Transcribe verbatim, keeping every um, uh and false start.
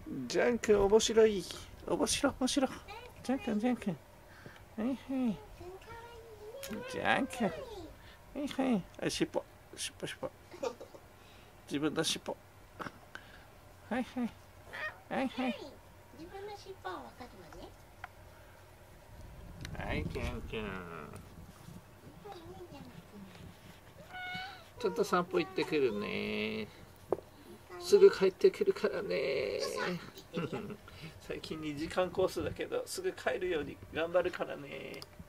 ジャン君面白い。面白い面白い。ジャン君ジャン君。はいはい。ジャン君。はいはい。あ、尻尾。尻尾尻尾。自分の尻尾。はいはい。はいはい。 自分の尻尾はわかるわね。 はい、ジャン君。ちょっと散歩行ってくるね。すぐ帰ってくるからね。最近にじかんコースだけど、すぐ帰るように頑張るからね。